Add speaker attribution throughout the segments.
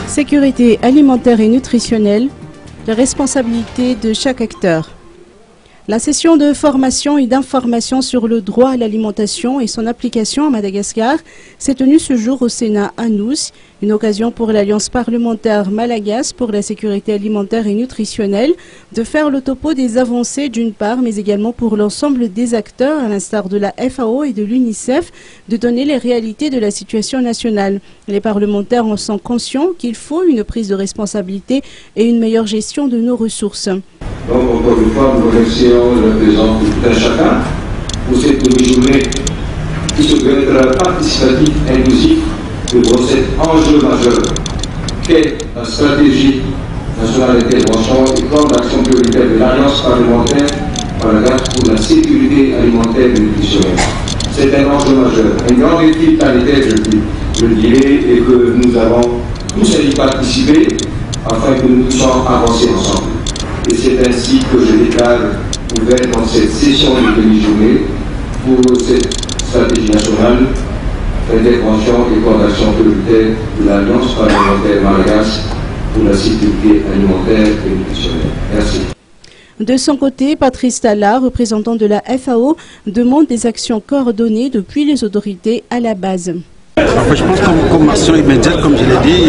Speaker 1: Sécurité alimentaire et nutritionnelle, la responsabilité de chaque acteur. La session de formation et d'information sur le droit à l'alimentation et son application à Madagascar s'est tenue ce jour au Sénat à Nous, une occasion pour l'Alliance parlementaire malagasy pour la sécurité alimentaire et nutritionnelle de faire le topo des avancées d'une part, mais également pour l'ensemble des acteurs, à l'instar de la FAO et de l'UNICEF, de donner les réalités de la situation nationale. Les parlementaires en sont conscients qu'il faut une prise de responsabilité et une meilleure gestion de nos ressources.
Speaker 2: Donc, encore une fois, nous remercions la présence de tout un chacun pour cette demi-journée qui se veut être participative, inclusif, pour cet enjeu majeur qu'est la stratégie nationale d'intervention et plan d'action prioritaire de l'Alliance parlementaire malagasy pour la sécurité alimentaire et nutritionnelle. C'est un enjeu majeur, un grand défi planétaire, je dirais, et que nous avons tous à y participer afin que nous puissions avancer ensemble. Et c'est ainsi que je déclare ouvert dans cette session de demi-journée pour cette stratégie nationale d'intervention et coordination prioritaire de l'Alliance parlementaire malagasy pour la sécurité alimentaire et nutritionnelle. Merci.
Speaker 1: De son côté, Patrice Talla, représentant de la FAO, demande des actions coordonnées depuis les autorités à la base.
Speaker 3: Je pense qu'en action immédiate, comme je l'ai dit,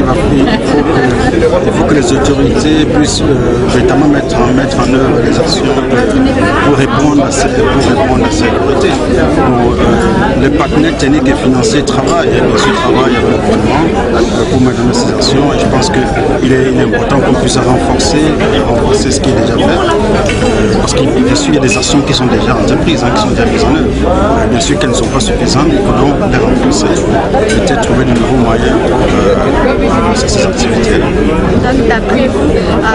Speaker 3: il faut que les autorités puissent véritablement mettre en œuvre les actions pour répondre à cette sécurité. Les partenaires techniques et financiers travaillent, et bien sûr travaillent avec le gouvernement pour mettre en œuvre ces actions. Et je pense qu'il est important qu'on puisse renforcer ce qui est déjà fait. Parce qu'il bien sûr, il y a des actions qui sont déjà entreprises, qui sont déjà mises en œuvre. Bien sûr qu'elles ne sont pas suffisantes, il faut donc les renforcer. Peut-être trouver de nouveaux moyens pour ces activités.
Speaker 4: Donc, d'après vous,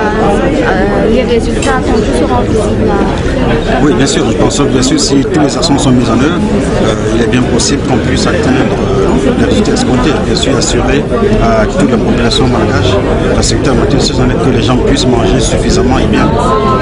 Speaker 4: les résultats seront visibles?
Speaker 3: Oui, bien sûr. Je pense que bien sûr, si toutes les actions sont mises en œuvre, il est bien possible qu'on puisse atteindre les résultats escomptés. Bien sûr, assurer à toute la population malgache la sécurité alimentaire, que les gens puissent manger suffisamment et bien.